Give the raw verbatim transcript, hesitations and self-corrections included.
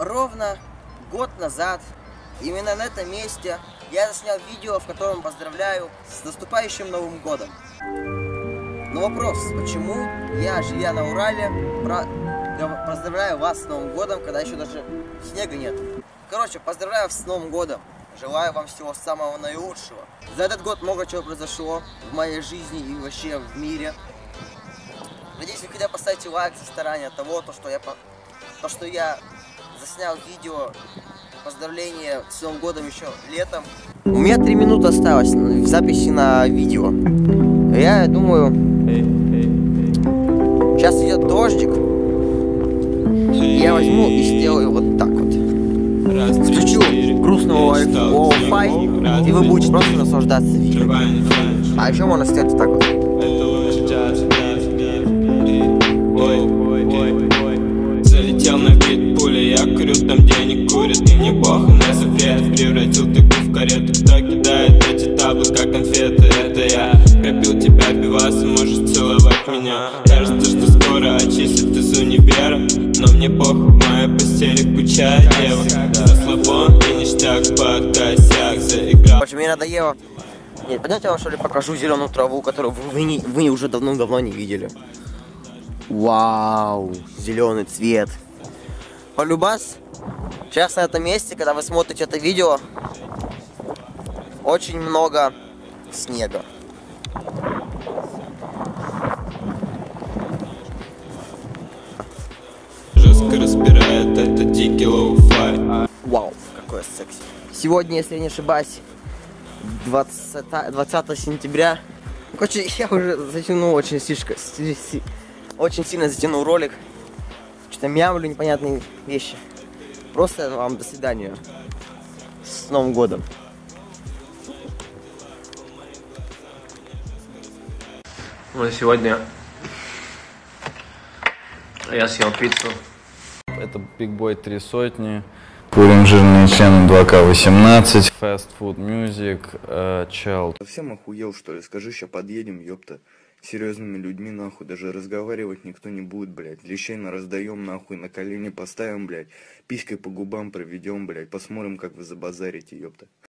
Ровно год назад, именно на этом месте, я заснял видео, в котором поздравляю с наступающим Новым годом. Но вопрос, почему я, живя на Урале, про... поздравляю вас с Новым годом, когда еще даже снега нет. Короче, поздравляю вас с Новым годом. Желаю вам всего самого наилучшего. За этот год много чего произошло в моей жизни и вообще в мире. Надеюсь, вы хотя бы поставите лайк за старание того, то, что я, то, что я заснял видео поздравления с Новым годом еще летом. У меня три минуты осталось в записи на видео. Я думаю, сейчас идет дождик. Я возьму и сделаю вот так вот. Включу грустного Wi-Fi, и вы будете просто наслаждаться видео. А еще можно сделать вот так вот. Залетел на бит пули, я курю там, где не курят. И мне похуй на запрет. Превратил такую в карету, кто кидает эти таблы, как конфеты. Это я пропил тебя пиваса, можешь целовать меня. Кажется, что скоро очистят из универа, но мне похуй, в моей постели куча девок. Расслабон и ништяк под косяк заиграл. В общем, мне надоело. Нет, пойдемте я вам что ли покажу зеленую траву, которую вы, не, вы уже давно-давно не видели. Вау, зеленый цвет. Полюбас, сейчас на этом месте, когда вы смотрите это видео, очень много снега. Жестко разбирает это дикий лоу-фай. Вау, какое секси. Сегодня, если я не ошибаюсь, двадцатое сентября. Короче, я уже затянул очень слишком, очень сильно затянул ролик. Что-то мямлю непонятные вещи. Просто вам до свидания. С Новым годом. Вот сегодня я съел пиццу. Это Big Boy три сотни. Курим жирные члены два ка восемнадцать. Fast Food Music. Uh, Child. Совсем охуел, что ли? Скажи, ща подъедем, ёпта. Серьезными людьми, нахуй. Даже разговаривать никто не будет, блядь. Лещей на раздаем, нахуй. На колени поставим, блядь. Писькой по губам проведем, блядь. Посмотрим, как вы забазарите, ёпта.